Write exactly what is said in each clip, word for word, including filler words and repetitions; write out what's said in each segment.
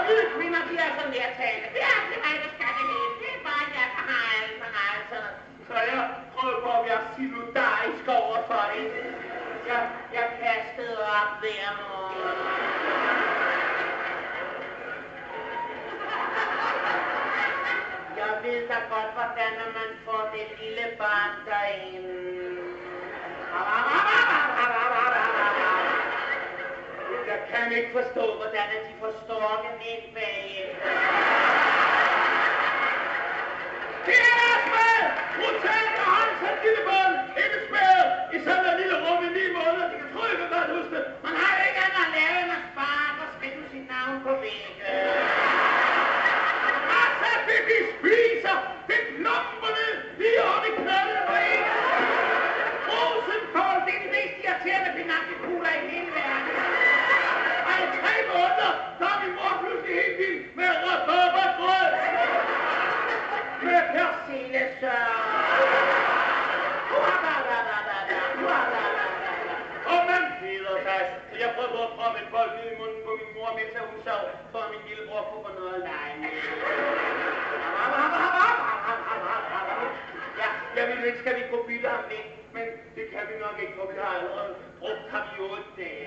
hvide kvinder, de er sådan nærtagende. Det er det mig, der skal det hele. Det er bare, jeg kan have alt, man har alt sådan. Så jeg prøvede på at være solidarisk over for det. Jeg, jeg kastede op hver morgen. Jeg ved da godt, hvordan man får det lille barn derinde. Jeg kan ikke forstå, hvordan de får storken ind bagefter. Det er Asbjørn! Brutalt og håndtaget lille børn! Indespærret i sådan en lille rum i ni måneder. De kan tro, jeg kan godt huske det. Man har jo ikke andet at lave end at spare og skrive sit navn på væggen. Og så det, de spiser, det klumperne lige oppe i knolden på en. Rosenkål, det er de mest irriterende pinakkelkugler i hele verden. Og i tre måneder, så er min mor pludselig helt vild med rødbrød. Med persillesøg. Og man feder sig. Så jeg prøver at proppe et bold i munden på min mor, mens hun sov, for at min lillebror kunne få noget at lege med. Ja, jeg vil ikke, skal vi gå bytte ham væk, men det kan vi nok ikke, for vi har allerede brugt ham i otte dage.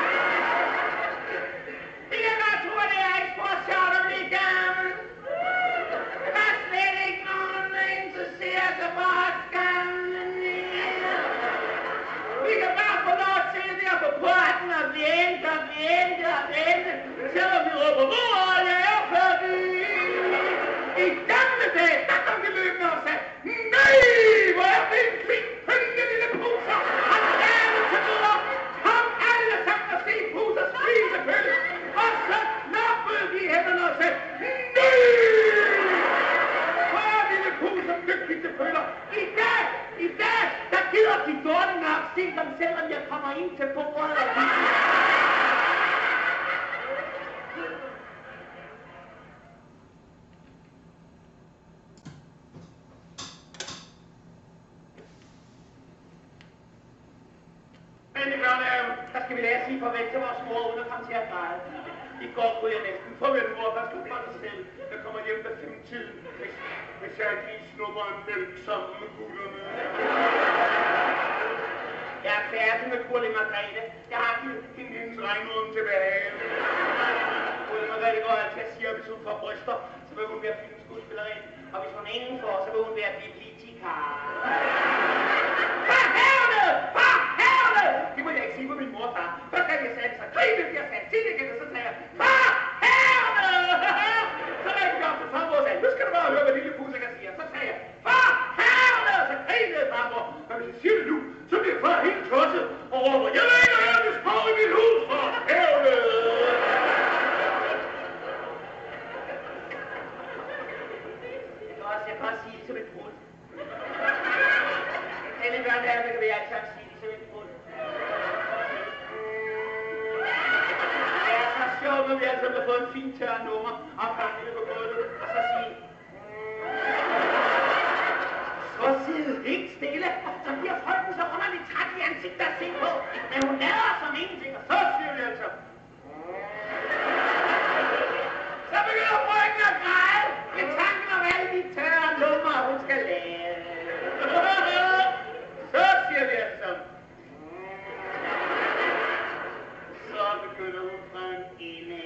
Det kan godt tro, at det er ikke for sjovt at blive gammel. Der er slet ikke nogen, der interesserer sig for os gamle mere. Vi kan bare få lov at sidde der på porten og vente og vente og vente, selvom vi råber, hvor er jeg færdig? I gamle dage, der kom de løbende og sagde, nej, hvor er det en fin, følgende lille puser, og lave til videre. Kom alle sammen og se puser spise pølle. Og så nappede de hænderne og sagde, nej, hvor er lille puser dygtig til pøller. I dag, i dag, der gider de dårlige nok se dem, selvom jeg kommer ind til bordet. Men i børnehaven, der skal vi lære at sige farvel til vores mor, uden at komme til at græde. I går kunne jeg næsten farvel, mor, der skal for dig selv. Jeg kommer hjem ved femtiden, hvis, hvis jeg ikke lige snupper en mælk sammen med gutterne. Jeg er færdig med Gurli Margrethe. Jeg har givet hende hendes regnorden tilbage. Gurli Margrethe går altid og siger, at hvis hun får bryster, så vil hun være filmskuespillerinde. Og hvis hun ingen får, så vil hun være bibliotekar. For hævne! For hævne! Det må jeg ikke sige på min mor og far. Først kan jeg sige det, så gribet jeg sagde til det igen, og så sagde jeg, for hævne! Så ringte jeg op til farmor og sagde, nu skal du bare høre, hvad lille Pusse kan sige. Så sagde jeg, for hævne! Og så gribede farmor. Men hvis jeg siger det nu, så bliver far helt tosset og råber, jeg vil ikke høre det sprog i mit hus, for hævne! Jeg kan også sige det som et brud. Alle børnehaver kan vi alle sammen sige det som et brud. Det er så sjovt, når vi alle sammen har fået en fin tør nummer og fanget på gulvet, og så sige så sidde helt stille, så bliver frygten så underligt træt i ansigtet at se på, men hun lader som ingenting, og så siger vi altså så begynder frygten at græde med tanken om alle de tørre numre, hun skal lave. Så siger vi altså så begynder hun fra en ende.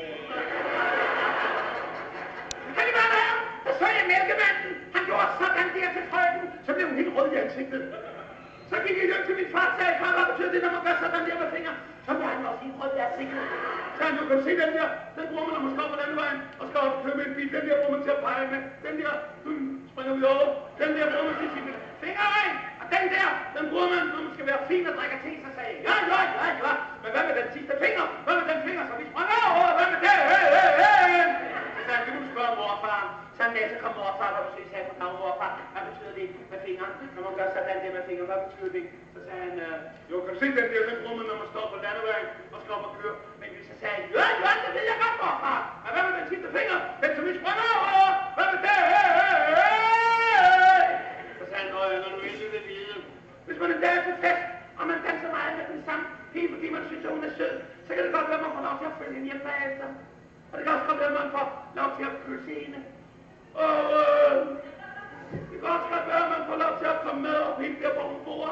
Kan I bare være? Der så jeg mælkemanden. Han gjorde sådan der til frøken. Så blev hun helt rød i ansigtet. Så gik jeg hjem til min far og sagde, far, hvad betyder det, når man gør sådan der med fingre? Så blev han også helt rød i ansigtet. Så han, du kan se den der, den bruger man, når man står på den vejen og skal op og købe en bil. Den der bruger man til at pege med. Den der, hmm, springer vi over. Den der bruger man til sin fingerregn. Og den der, den bruger man, når man skal være fin og drikke te. Så sagde jeg, ja, ja, ja, ja. Men hvad med den sidste finger? Hvad med den finger, så vi springer over? Hvad med det? Hey, hey, hey. Så sagde han, vil du spørge mor og far? Sådan der, så kom mor og far, hvad betyder det? Så mor og far, hvad betyder det med fingeren? Når man gør sådan der med fingeren, hvad betyder det? Så sagde han, øh, jo, kan du se den der, den bruger man, når man står på landevejen og skal op og køre. Men så sagde han, ja, ja, det ved jeg godt, mor og far. Men hvad med den sidste finger? Den som vi springer over? Hvad med det? Hey, hey, hey. Så sagde han, når du ikke vil vide. Hvis man en dag er til fest, og man danser meget med den samme pige, fordi man synes, at hun er sød, så kan det godt være, at man får lov til at følge hende hjem bagefter. Og det kan også godt være, at man får lov til at kysse hende. Og øh, det kan også godt være, at man får lov til at komme med op helt der, hvor hun bor.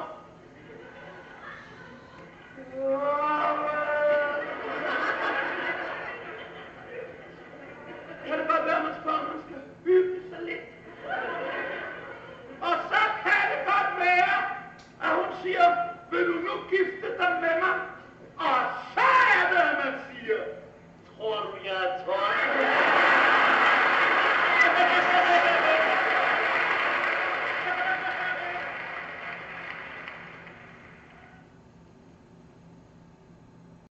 Og øh, kan det godt være, at man spørger, at man skal hygge sig lidt. Og så kan det godt være, at hun siger, vil du nu gifte dig med mig? Og så er det, man siger, tror du, jeg er tøj?